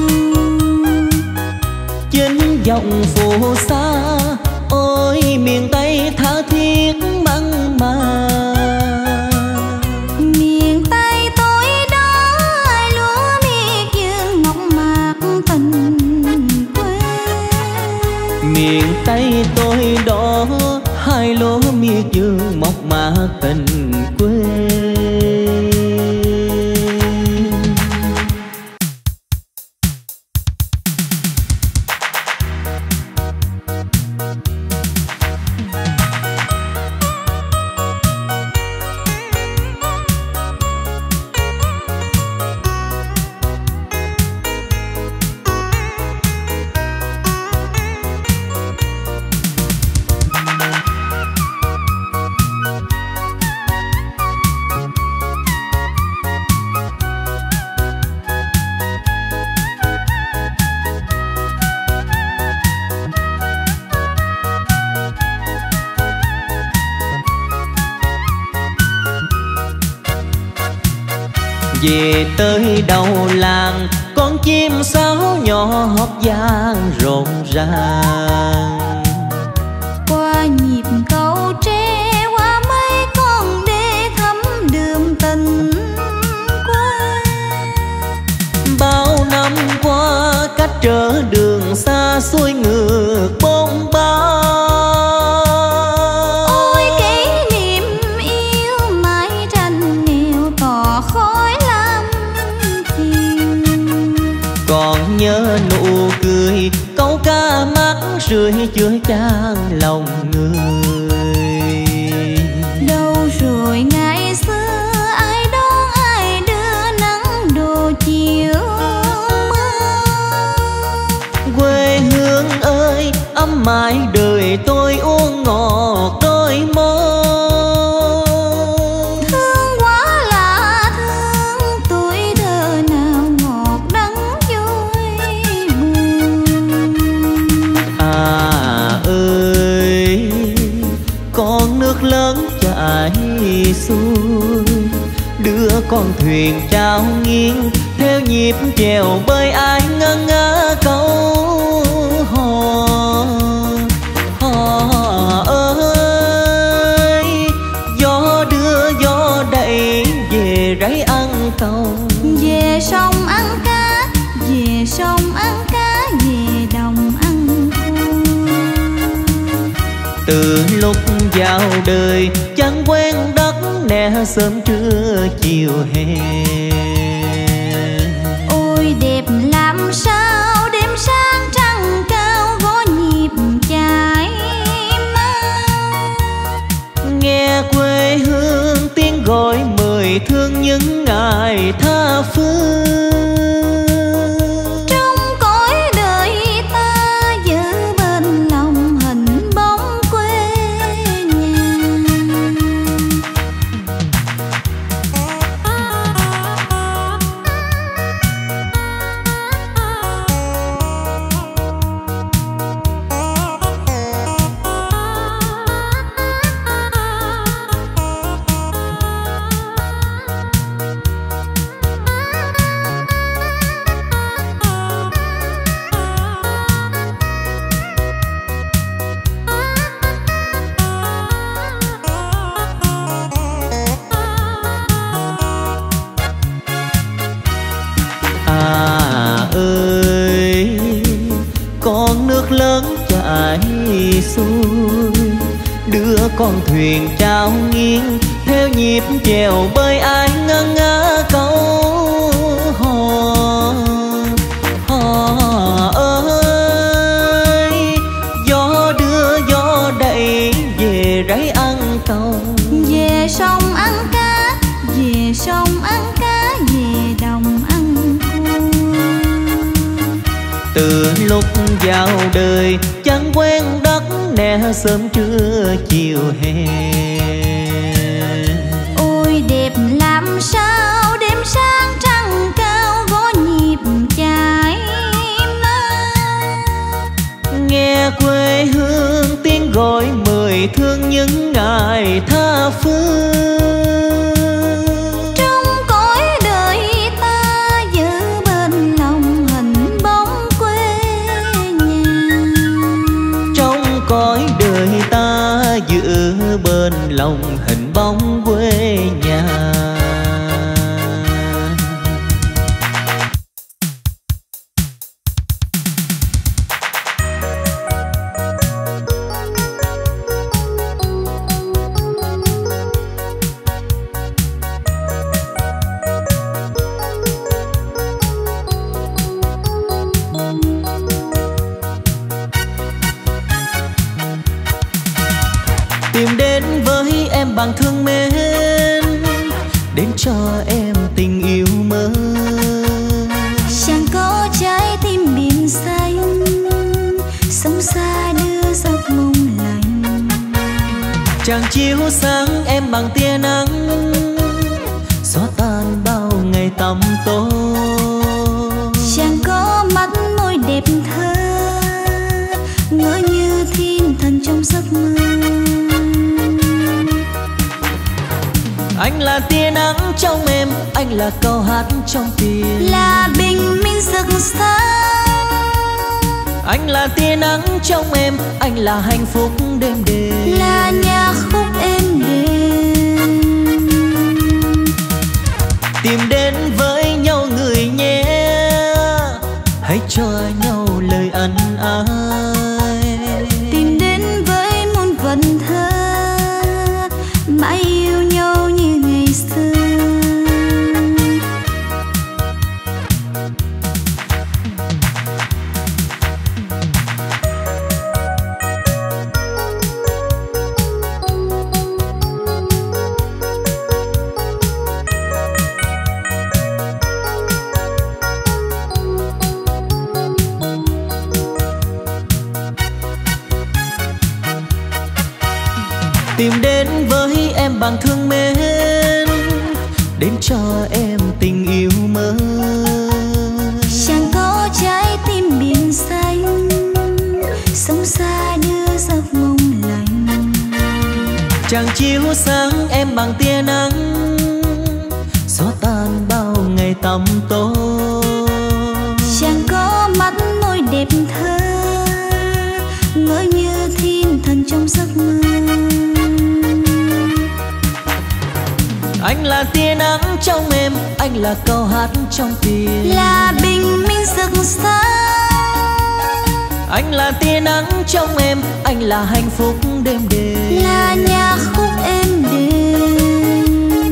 [SPEAKER 1] Chính dòng phù sa ôi miền Tây tha thiết mặn mà.
[SPEAKER 2] Miền Tây tối đó ai lúa miệt vườn mộc mạc tình quê.
[SPEAKER 1] Miền Tây tôi đó hai lúa miệt vườn mộc mạc tình quê. Về tới đầu làng con chim sáo nhỏ hót vang rộn ràng.
[SPEAKER 2] Qua nhịp cầu tre qua mấy con đê thắm đường tình quê.
[SPEAKER 1] Bao năm qua cách trở đường xa xuôi ngược bôn ba.
[SPEAKER 2] Ôi kỷ niệm yêu mãi tranh nghèo tỏ khói lam chiều.
[SPEAKER 1] Còn nhớ nụ cười câu ca mắt rơi chứa chan lòng người. xuôi, đưa con thuyền trao nghiêng theo nhịp chèo bơi ai ngơ ngơ câu hò. Hò ơi, gió đưa gió đẩy về rẫy ăn câu,
[SPEAKER 2] về sông ăn cá, về sông ăn cá, về đồng ăn khô.
[SPEAKER 1] Từ lúc vào đời chẳng quen đất nè sớm trưa chiều hè.
[SPEAKER 2] Ôi đẹp làm sao đêm sáng trăng cao gõ nhịp chài mơ.
[SPEAKER 1] Nghe quê hương tiếng gọi mời thương những ngày tha phương.
[SPEAKER 2] Trong cõi đời ta giữ bên lòng hình bóng quê nhà.
[SPEAKER 1] Ơi, con nước lớn chảy xuôi, đưa con thuyền trao nghiêng theo nhịp chèo bơi ai ngơ ngơ câu hò. Hò ơi, gió đưa gió đẩy về rẫy ăn câu,
[SPEAKER 2] Về sông ăn cá, về sông ăn cá, về đồng ăn khô.
[SPEAKER 1] từ lúc vào đời chẳng quen đất nè sớm trưa chiều hè.
[SPEAKER 2] Ôi đẹp làm sao đêm sáng trăng cao gõ nhịp chài mơ.
[SPEAKER 1] Nghe quê hương tiếng gọi mời thương những ngày tha phương.
[SPEAKER 2] Trong cõi đời ta giữ bên lòng hình bóng quê nhà.
[SPEAKER 1] Trong cõi đời ta giữ bên lòng hình bóng quê nhà. Tìm đến với em bằng thương mến, đến cho em tình yêu mới.
[SPEAKER 2] Chẳng có trái tim biển xanh, sống xa đưa giấc mong lành.
[SPEAKER 1] Chàng chiếu sáng em bằng tia nắng, xóa tan bao ngày tăm tối.
[SPEAKER 2] Chẳng có mắt môi đẹp thơ, ngỡ như thiên thần trong giấc mơ.
[SPEAKER 1] Anh là tia nắng trong em, anh là câu hát trong tim,
[SPEAKER 2] Là bình minh rực sáng.
[SPEAKER 1] anh là tia nắng trong em, anh là hạnh phúc đêm đêm,
[SPEAKER 2] Là nhạc khúc êm đềm.
[SPEAKER 1] tìm đến với nhau người nhé, hãy cho nhau lời ân ái.
[SPEAKER 2] Tìm đến với muôn vần thơ, mãi yêu nhau như ngày xưa.
[SPEAKER 1] Tìm đến với em bằng thương mến, đến cho em tình yêu mới.
[SPEAKER 2] Chẳng có trái tim biển xanh, sống xa đưa giấc mong lành.
[SPEAKER 1] Chàng chiếu chiếu sáng em bằng tia nắng, xóa tan bao ngày tăm tối.
[SPEAKER 2] Chàng có mắt môi đẹp thơ, ngỡ như thiên thần trong giấc mơ.
[SPEAKER 1] Anh là tia nắng trong em, anh là câu hát trong tim,
[SPEAKER 2] là bình minh rực sáng.
[SPEAKER 1] Anh là tia nắng trong em, anh là hạnh phúc đêm đêm,
[SPEAKER 2] là nhạc khúc êm đềm.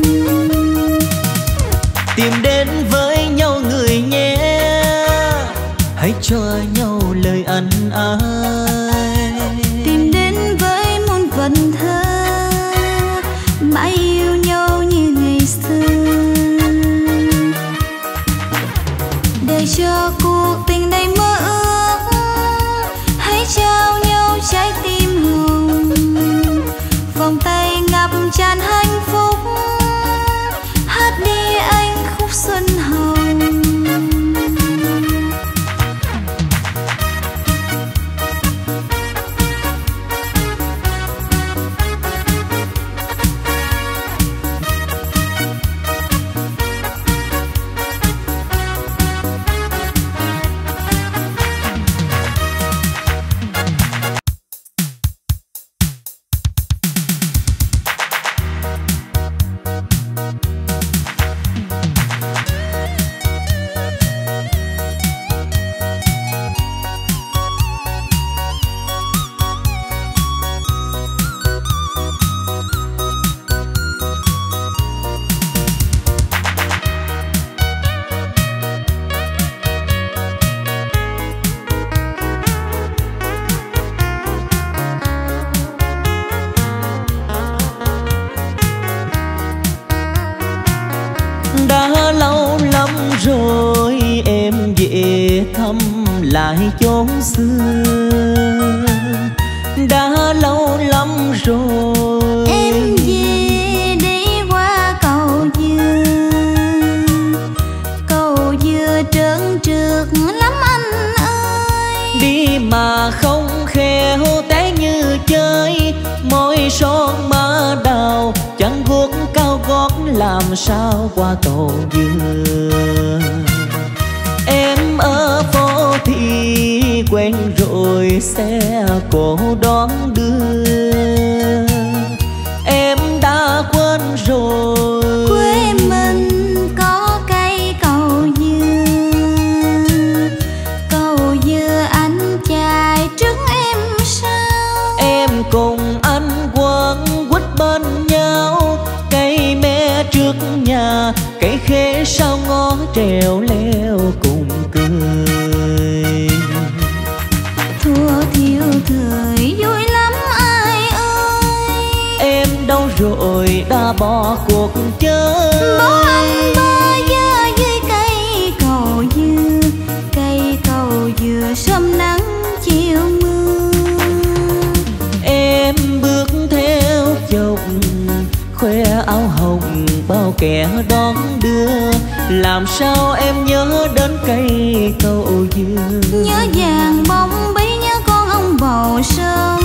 [SPEAKER 1] Tìm đến với nhau người nhé, hãy cho nhau lời ân ái.
[SPEAKER 2] Tìm đến với muôn vần thơ, mãi yêu nhau như ngày xưa. Để cho cuộc tình đầy mơ ước, hãy trao nhau trái tim hồng, vòng tay ngập tràn hạnh phúc, hát đi anh khúc xuân hồng.
[SPEAKER 1] Đã lâu lắm rồi em về thăm lại chốn xưa, đã lâu lắm rồi
[SPEAKER 2] Em về đi qua cầu dừa, cầu dừa trơn trượt lắm anh ơi.
[SPEAKER 1] đi mà không khéo té như chơi, môi son má đào chẳng guốc cao gót làm sao qua cầu dừa. Em ở phố thì quen rồi xe cổ đón đưa, em đã quên rồi
[SPEAKER 2] Quê mình có cây cầu dừa anh chài trước em sao.
[SPEAKER 1] em cùng anh quấn quýt bên nhau, cây me trước nhà cây khế sau ngó trèo leo cùng cười.
[SPEAKER 2] Thua thiếu thời vui lắm ai ơi,
[SPEAKER 1] Em đâu rồi đã bỏ cuộc chơi,
[SPEAKER 2] bỏ anh bơ vơ dưới cây cầu dừa sớm nắng chiều mưa.
[SPEAKER 1] em bước theo chồng khoe áo hồng bao kẻ đón đưa, làm sao em nhớ đến cây cầu dừa.
[SPEAKER 2] Nhớ vàng bông bí, nhớ con ông bầu sớm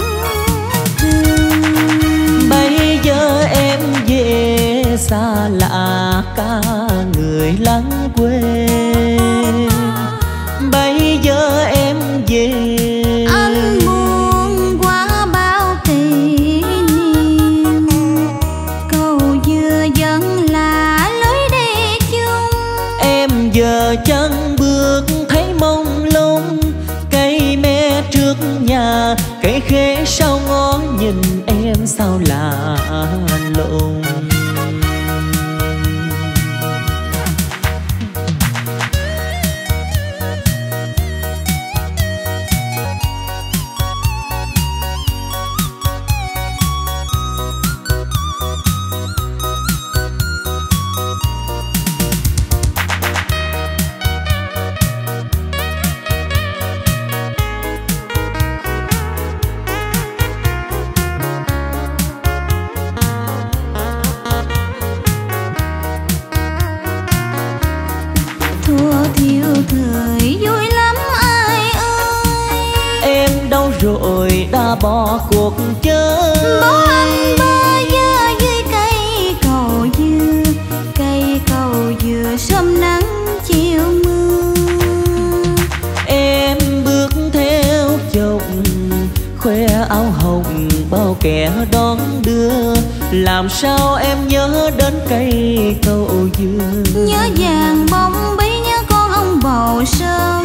[SPEAKER 2] trường.
[SPEAKER 1] Bây giờ em về xa lạ cả người lắng quê, bây giờ em về
[SPEAKER 2] Anh buồn qua bao kỷ niệm, cầu dừa vẫn là lối đi chung.
[SPEAKER 1] em giờ chân bước thấy mông lung, cây me trước nhà cây khế sau ngó nhìn em sao lạ lùng. rồi đã bỏ cuộc chơi.
[SPEAKER 2] Bỏ anh bơ vơ dưới
[SPEAKER 1] kẻ đón đưa. Làm sao em nhớ đến cây cầu dừa.
[SPEAKER 2] Nhớ vàng bông bí, nhớ con ông bầu sớm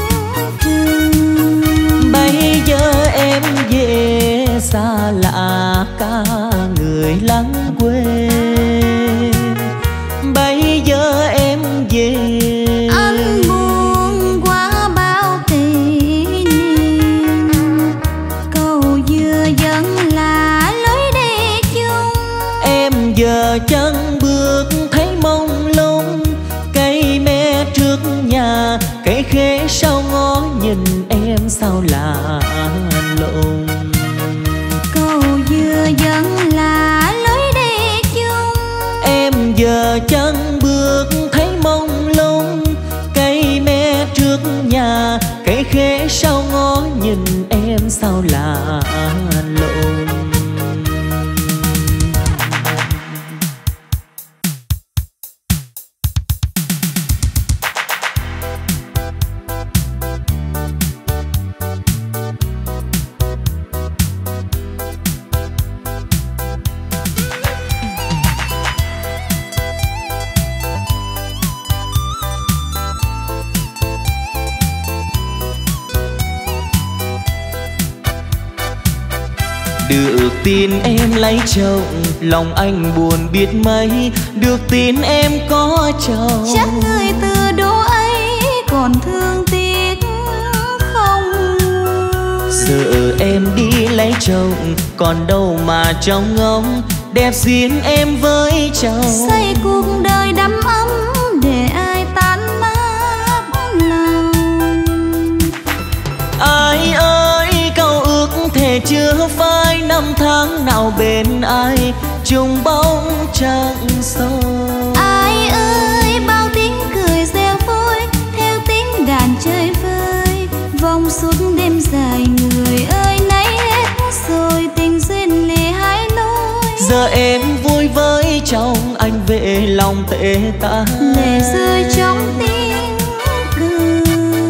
[SPEAKER 2] trường.
[SPEAKER 1] Bây giờ em về xa lạ cả người lắng quên. Bây giờ em về
[SPEAKER 2] anh buồn qua bao kỷ niệm. Cầu dừa vẫn là lối đi chung.
[SPEAKER 1] em giờ chân bước thấy mông lung. Cây me trước nhà, cây khế sau ngó, nhìn em sao lạ lùng.
[SPEAKER 2] Cầu dừa vẫn là lối đi chung.
[SPEAKER 1] Em giờ chân bước thấy mông lung. Cây me trước nhà, cây khế sau ngó, nhìn em sao lạ lùng. Được tin em lấy chồng, lòng anh buồn biết mấy. Được tin em có chồng,
[SPEAKER 2] Chắc người từ đố ấy còn thương tiếc không.
[SPEAKER 1] giờ em đi lấy chồng, còn đâu mà trong ngóng. Đẹp duyên em với chồng,
[SPEAKER 2] Xây cuộc đời đắm ấm để ai tan nát lòng.
[SPEAKER 1] ai ơi câu ước thề chưa phai. Năm tháng nào bên ai chung bóng trăng sâu.
[SPEAKER 2] Ai ơi bao tiếng cười reo vui theo tiếng đàn chơi vơi. Vòng suốt đêm dài người ơi nấy hết rồi, tình duyên lìa hai lối.
[SPEAKER 1] Giờ em vui với chồng, anh về lòng tệ ta.
[SPEAKER 2] Lệ rơi trong tiếng cười.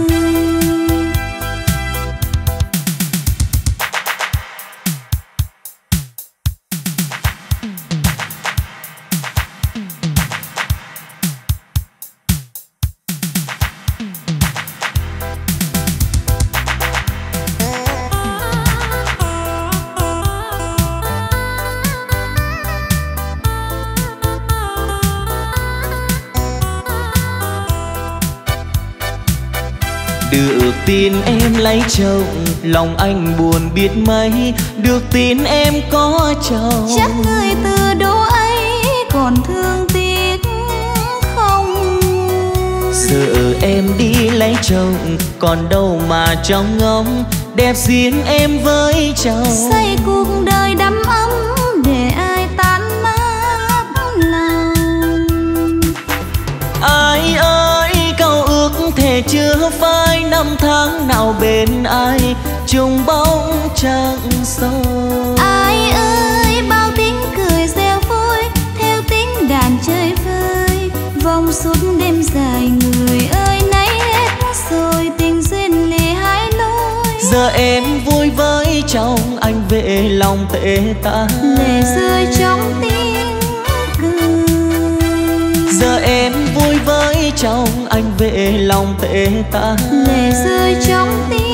[SPEAKER 1] Được tin em lấy chồng, lòng anh buồn biết mấy. Được tin em có chồng,
[SPEAKER 2] Chắc người từ đố ấy còn thương tiếc không.
[SPEAKER 1] giờ em đi lấy chồng, còn đâu mà trong ngóng. Đẹp duyên em với chồng,
[SPEAKER 2] Xây cuộc đời đắm ấm để ai tan nát lòng.
[SPEAKER 1] ai ơi câu ước thề chưa phai. Năm tháng nào bên ai chung bóng trăng sâu.
[SPEAKER 2] Ai ơi bao tiếng cười reo vui theo tiếng đàn chơi vơi. Vòng suốt đêm dài người ơi nấy hết rồi, tình duyên lìa hai lối.
[SPEAKER 1] Giờ em vui với chồng, anh về lòng tệ ta.
[SPEAKER 2] Lệ rơi trong tiếng cười.
[SPEAKER 1] Giờ em vui với chồng, anh về lòng tệ ta.
[SPEAKER 2] Lệ rơi trong tiếng